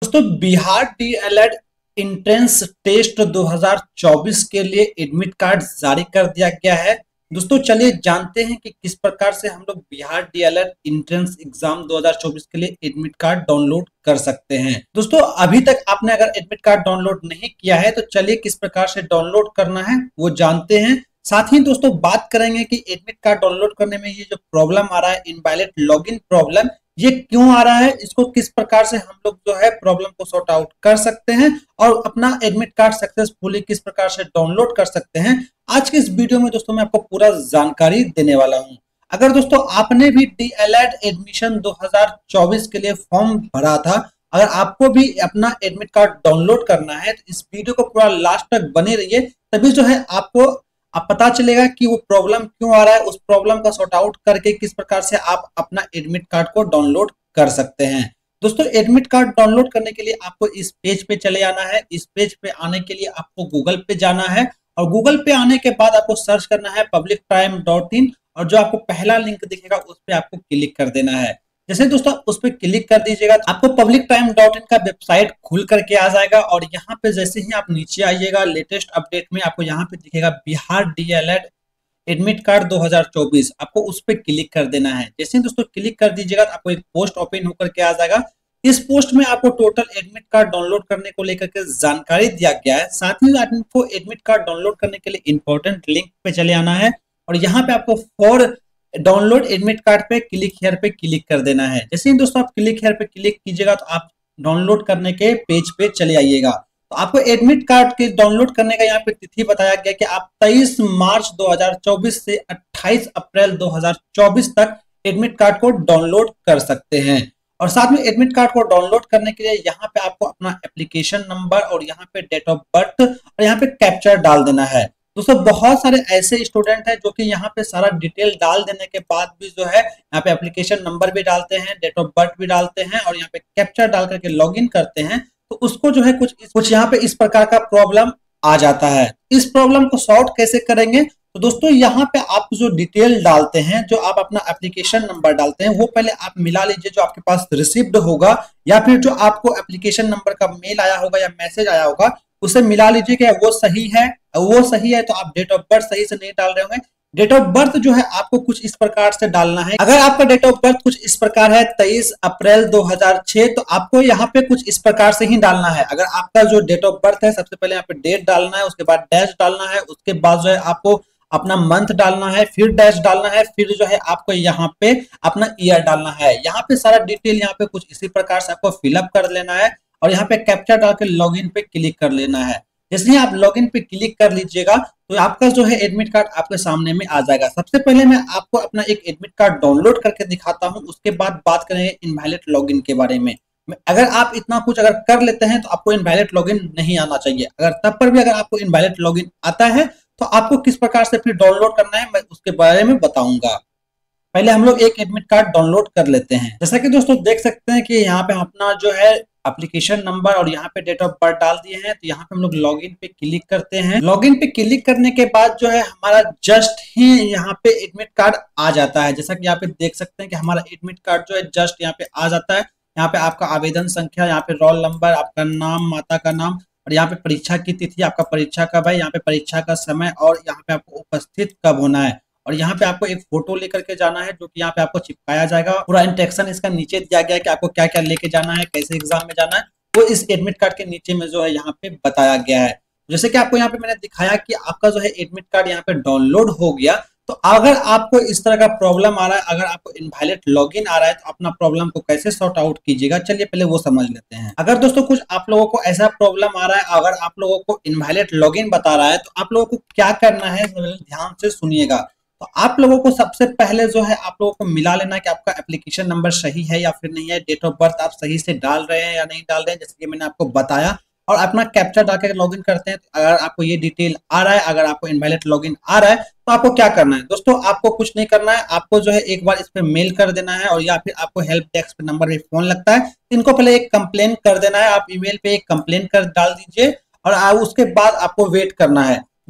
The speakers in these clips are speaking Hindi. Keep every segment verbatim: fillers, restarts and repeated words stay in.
दोस्तों बिहार डीएलएड इंट्रेंस टेस्ट दो हज़ार चौबीस के लिए एडमिट कार्ड जारी कर दिया गया है। दोस्तों चलिए जानते हैं कि किस प्रकार से हम लोग बिहार डीएलएड इंट्रेंस एग्जाम दो हज़ार चौबीस के लिए एडमिट कार्ड डाउनलोड कर सकते हैं। दोस्तों अभी तक आपने अगर एडमिट कार्ड डाउनलोड नहीं किया है तो चलिए किस प्रकार से डाउनलोड करना है वो जानते हैं। साथ ही दोस्तों बात करेंगे कि एडमिट कार्ड डाउनलोड करने में ये जो प्रॉब्लम आ रहा है इनवैलिड लॉगिन प्रॉब्लम, ये क्यों आ रहा है, इसको किस प्रकार से हम लोग जो है प्रॉब्लम को सॉर्ट आउट कर सकते हैं और अपना एडमिट कार्ड सक्सेसफुली किस प्रकार से डाउनलोड कर सकते हैं। आज के इस वीडियो में दोस्तों मैं आपको पूरा जानकारी देने वाला हूं। अगर दोस्तों आपने भी डीएलएड एडमिशन दो हज़ार चौबीस के लिए फॉर्म भरा था, अगर आपको भी अपना एडमिट कार्ड डाउनलोड करना है तो इस वीडियो को पूरा लास्ट तक बने रहिए, तभी जो है आपको अब पता चलेगा कि वो प्रॉब्लम क्यों आ रहा है, उस प्रॉब्लम का सॉर्ट आउट करके किस प्रकार से आप अपना एडमिट कार्ड को डाउनलोड कर सकते हैं। दोस्तों एडमिट कार्ड डाउनलोड करने के लिए आपको इस पेज पे चले आना है। इस पेज पे आने के लिए आपको गूगल पे जाना है और गूगल पे आने के बाद आपको सर्च करना है पब्लिक टाइम डॉट इन और जो आपको पहला लिंक दिखेगा उस पर आपको क्लिक कर देना है। जैसे दोस्तों उस पर क्लिक कर दीजिएगा आपको पब्लिक टाइम डॉट इन का वेबसाइट खुल करके आ जाएगा और यहाँ पे जैसे ही आप नीचे आइएगा लेटेस्ट अपडेट में आपको यहाँ पे दिखेगा बिहार डीएलएड एडमिट कार्ड दो हज़ार चौबीस, आपको उस पर क्लिक कर देना है। जैसे ही दोस्तों क्लिक कर दीजिएगा तो आपको एक पोस्ट ओपन होकर के आ जाएगा। इस पोस्ट में आपको टोटल एडमिट कार्ड डाउनलोड करने को लेकर के जानकारी दिया गया है। साथ ही आपको एडमिट कार्ड डाउनलोड करने के लिए इंपॉर्टेंट लिंक पे चले आना है और यहाँ पे आपको फॉर डाउनलोड एडमिट कार्ड पे क्लिक हियर पे क्लिक कर देना है। जैसे ही दोस्तों आप क्लिक हियर पे क्लिक कीजिएगा तो आप डाउनलोड करने के पेज पे चले आइएगा। तो आपको एडमिट कार्ड के डाउनलोड करने का यहाँ पे तिथि बताया गया कि आप तेईस मार्च दो हज़ार चौबीस से अट्ठाईस अप्रैल दो हज़ार चौबीस तक एडमिट कार्ड को डाउनलोड कर सकते हैं। और साथ में एडमिट कार्ड को डाउनलोड करने के लिए यहाँ पे आपको अपना एप्लीकेशन नंबर और यहाँ पे डेट ऑफ बर्थ और यहाँ पे कैप्चर डाल देना है। दोस्तों बहुत सारे ऐसे स्टूडेंट हैं जो कि यहाँ पे सारा डिटेल डाल देने के बाद भी जो है यहाँ पे एप्लीकेशन नंबर भी डालते हैं, डेट ऑफ बर्थ भी डालते हैं और यहाँ पे कैप्चर डाल करके लॉगिन करते हैं तो उसको जो है कुछ कुछ यहाँ पे इस प्रकार का प्रॉब्लम आ जाता है। इस प्रॉब्लम को सॉर्ट कैसे करेंगे तो दोस्तों यहाँ पे आप जो डिटेल डालते हैं, जो आप अपना एप्लीकेशन नंबर डालते हैं वो पहले आप मिला लीजिए जो आपके पास रिसीव्ड होगा या फिर जो आपको एप्लीकेशन नंबर का मेल आया होगा या मैसेज आया होगा उसे मिला लीजिए कि वो सही है। वो सही है तो आप डेट ऑफ बर्थ सही से नहीं डाल रहे होंगे। डेट ऑफ बर्थ जो है आपको कुछ इस प्रकार से डालना है। अगर आपका डेट ऑफ बर्थ कुछ इस प्रकार है तेईस अप्रैल दो हज़ार छह तो आपको यहाँ पे कुछ इस प्रकार से ही डालना है। अगर आपका जो डेट ऑफ बर्थ है सबसे पहले यहाँ पे डेट डालना है, उसके बाद डैश डालना है, उसके बाद जो है आपको अपना मंथ डालना है, फिर डैश डालना है, फिर जो है आपको यहाँ पे अपना ईयर डालना है। यहाँ पे सारा डिटेल यहाँ पे कुछ इसी प्रकार से आपको फिलअप कर लेना है और यहाँ पे कैप्चर डाल के लॉगिन पे क्लिक कर लेना है। जैसे ही आप लॉगिन पे क्लिक कर लीजिएगा तो आपका जो है एडमिट कार्ड आपके सामने में आ जाएगा। सबसे पहले मैं आपको अपना एक एडमिट कार्ड डाउनलोड करके दिखाता हूं, उसके बाद बात करेंगे इनवैलिड लॉगिन के बारे में। अगर आप इतना कुछ अगर कर लेते हैं तो आपको इनवैलिड लॉगिन नहीं आना चाहिए। अगर तब पर भी अगर आपको इनवैलिड लॉगिन आता है तो आपको किस प्रकार से फिर डाउनलोड करना है मैं उसके बारे में बताऊंगा। पहले हम लोग एक एडमिट कार्ड डाउनलोड कर लेते हैं। जैसा कि दोस्तों देख सकते हैं कि यहाँ पे अपना जो है एप्लीकेशन नंबर और यहाँ पे डेट ऑफ बर्थ डाल दिए हैं तो यहाँ पे हम लोग लॉगिन पे क्लिक करते हैं। लॉगिन पे क्लिक करने के बाद जो है हमारा जस्ट ही यहाँ पे एडमिट कार्ड आ जाता है। जैसा कि यहाँ पे देख सकते हैं कि हमारा एडमिट कार्ड जो है जस्ट यहाँ पे आ जाता है। यहाँ पे आपका आवेदन संख्या, यहाँ पे रोल नंबर, आपका नाम, माता का नाम और यहाँ पे परीक्षा की तिथि, आपका परीक्षा कब है, यहाँ पे परीक्षा का समय और यहाँ पे आपको उपस्थित कब होना है और यहाँ पे आपको एक फोटो लेकर के जाना है जो कि यहाँ पे आपको चिपकाया जाएगा। पूरा इंस्ट्रक्शन इसका नीचे दिया गया है कि आपको क्या क्या लेके जाना है, कैसे एग्जाम में जाना है, वो इस एडमिट कार्ड के नीचे में जो है यहाँ पे बताया गया है। जैसे कि आपको यहाँ पे मैंने दिखाया कि आपका जो है एडमिट कार्ड यहाँ पे डाउनलोड हो गया। तो अगर आपको इस तरह का प्रॉब्लम आ रहा है, अगर आपको इनवैलिड लॉगिन आ रहा है तो अपना प्रॉब्लम को कैसे सॉर्ट आउट कीजिएगा, चलिए पहले वो समझ लेते हैं। अगर दोस्तों कुछ आप लोगों को ऐसा प्रॉब्लम आ रहा है, अगर आप लोगों को इनवैलिड लॉगिन बता रहा है तो आप लोगों को क्या करना है ध्यान से सुनिएगा। तो आप लोगों को सबसे पहले जो है आप लोगों को मिला लेना है कि आपका एप्लीकेशन नंबर सही है या फिर नहीं है, डेट ऑफ बर्थ आप सही से डाल रहे हैं या नहीं डाल रहे हैं जैसे कि मैंने आपको बताया, और अपना कैप्चर डाल के लॉगिन करते हैं। तो अगर आपको ये डिटेल आ रहा है, अगर आपको इनवैलिड लॉगिन आ रहा है तो आपको क्या करना है दोस्तों, आपको कुछ नहीं करना है। आपको जो है एक बार इस पे मेल कर देना है और या फिर आपको हेल्प डेस्क पे नंबर पे फोन लगता है, इनको पहले एक कंप्लेन कर देना है। आप ईमेल पे एक कंप्लेन कर डाल दीजिए और उसके बाद आपको वेट करना है।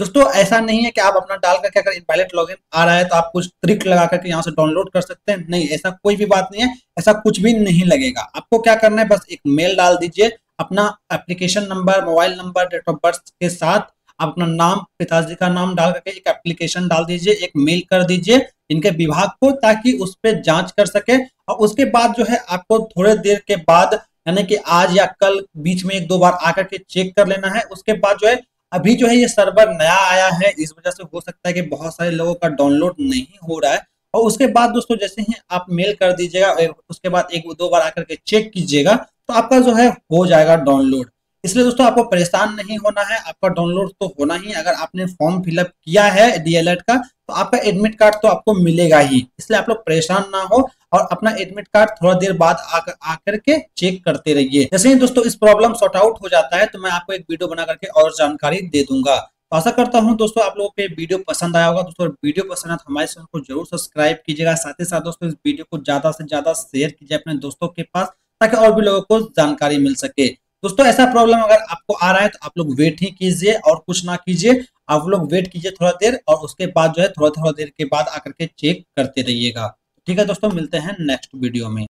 दोस्तों ऐसा नहीं है कि आप अपना डाल करके अगर इनवैलिड लॉगिन आ रहा है तो आप कुछ ट्रिक लगा करके यहाँ से डाउनलोड कर सकते हैं। नहीं, ऐसा कोई भी बात नहीं है, ऐसा कुछ भी नहीं लगेगा। आपको क्या करना है, बस एक मेल डाल दीजिए अपना application number, mobile number, date of birth के साथ। आप अपना नाम, पिताजी का नाम डाल करके एक एप्लीकेशन डाल दीजिए, एक मेल कर दीजिए इनके विभाग को, ताकि उस पर जांच कर सके। और उसके बाद जो है आपको थोड़े देर के बाद, यानी कि आज या कल बीच में एक दो बार आकर के चेक कर लेना है। उसके बाद जो है, अभी जो है ये सर्वर नया आया है, इस वजह से हो सकता है कि बहुत सारे लोगों का डाउनलोड नहीं हो रहा है। और उसके बाद दोस्तों जैसे ही आप मेल कर दीजिएगा, उसके बाद एक दो बार आकर के चेक कीजिएगा, तो आपका जो है हो जाएगा डाउनलोड। इसलिए दोस्तों आपको परेशान नहीं होना है, आपका डाउनलोड तो होना ही। अगर आपने फॉर्म फिलअप किया है डीएलएड का, तो आपका एडमिट कार्ड तो आपको मिलेगा ही। इसलिए आप लोग परेशान ना हो और अपना एडमिट कार्ड थोड़ा देर बाद आकर आकर के चेक करते रहिए। जैसे ही दोस्तों इस प्रॉब्लम सॉर्ट आउट हो जाता है, तो मैं आपको एक वीडियो बना करके और जानकारी दे दूंगा। तो आशा करता हूं दोस्तों आप लोगों को ये वीडियो पसंद आया होगा। दोस्तों वीडियो पसंद है तो हमारे चैनल को जरूर सब्सक्राइब कीजिएगा। साथ ही साथ दोस्तों इस वीडियो को ज्यादा से ज्यादा शेयर कीजिए अपने दोस्तों के पास, ताकि और भी लोगों को जानकारी मिल सके। दोस्तों ऐसा प्रॉब्लम अगर आपको आ रहा है तो आप लोग वेट ही कीजिए और कुछ ना कीजिए। आप लोग वेट कीजिए थोड़ा देर, और उसके बाद जो है थोड़ा थोड़ा देर के बाद आकर के चेक करते रहिएगा। ठीक है दोस्तों, मिलते हैं नेक्स्ट वीडियो में।